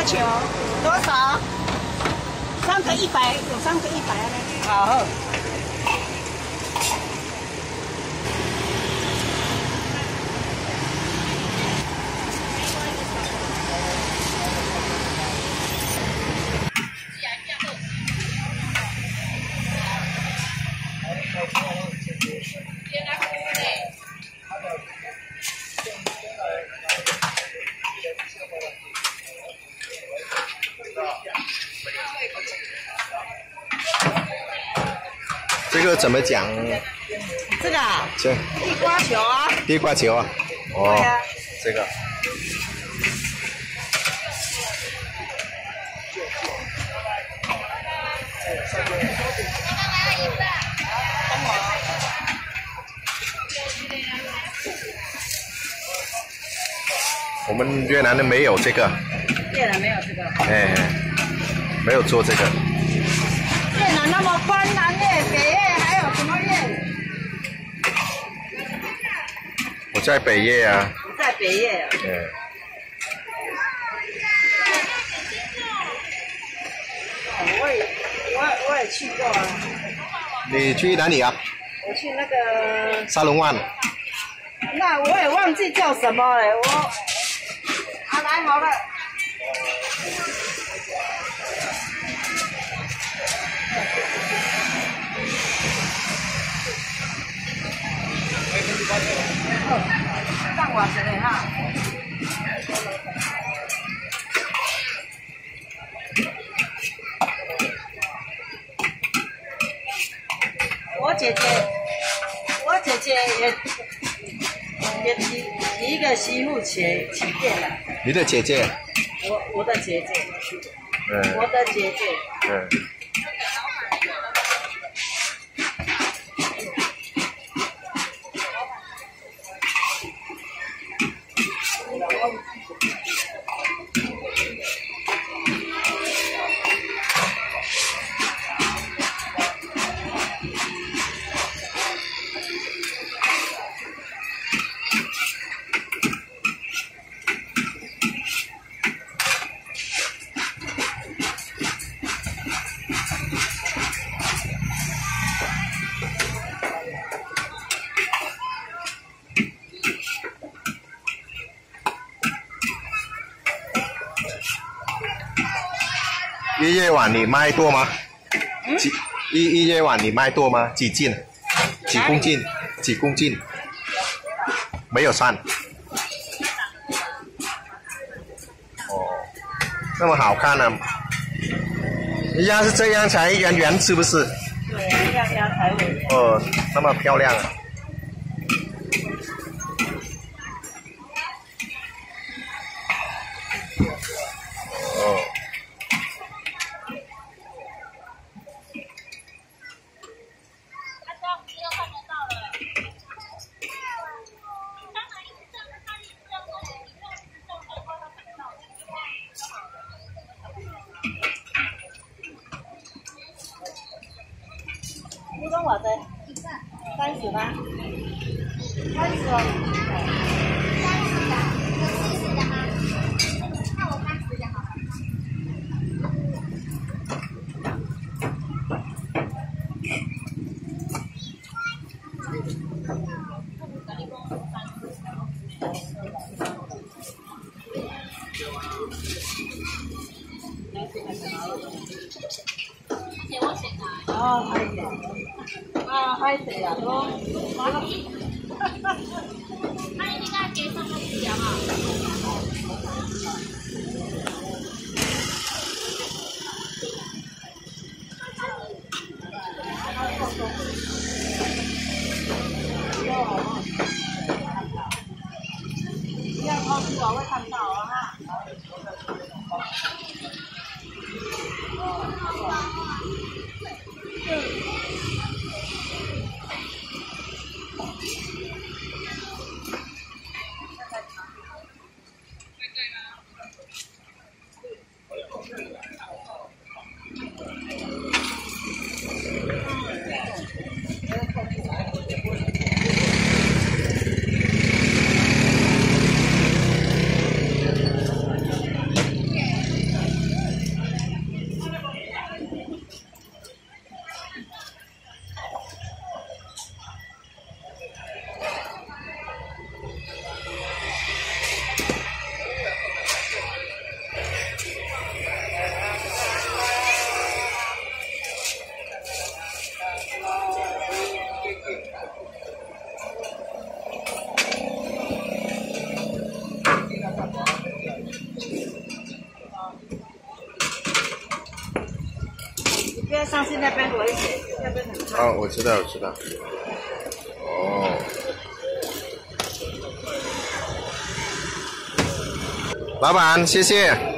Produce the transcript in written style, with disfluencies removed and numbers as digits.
球多少？3个100，有3个100的。好。 这个怎么讲？ 这个啊？ 这地瓜球啊。 地瓜球啊？哦，对啊，这个。我们越南的没有这个。 越南没有这个。 哎，没有做这个。 越南那么宽，南越、北越还有什么越？ 我在北越啊。 你在北越啊？ 对。 我也去过啊。 你去哪里啊？ 我去那个沙龙湾。 那我也忘记叫什么了，来好了。上瓦钱的哈。我姐姐也提一个媳妇起店了。 你的姐姐？ 我的姐姐。 嗯。 我的姐姐。 嗯。一夜碗你卖多吗？一夜碗你卖多吗？几斤？几公斤？几公斤？没有算。哦，那么好看呢、鸭是这样才圆，是不是？ 对，鸭才会。 哦，那么漂亮啊！哦。 你讲偌济？30吗？30哦。30的，有40的吗？那我30就好了。哦，係嘅。啊，係食啊，都。你點解幾分鐘有啊？要超市我会看到啊哈。 因为上次那边危险，那边很烫。 哦，我知道，我知道。哦。老板，谢谢。